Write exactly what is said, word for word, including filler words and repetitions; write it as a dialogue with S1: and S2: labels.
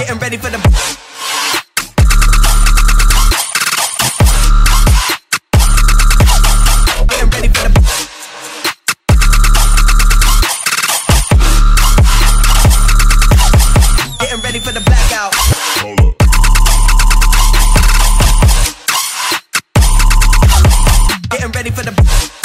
S1: Getting ready for the Getting ready for the Getting ready for the blackout. Hold up. Getting ready for the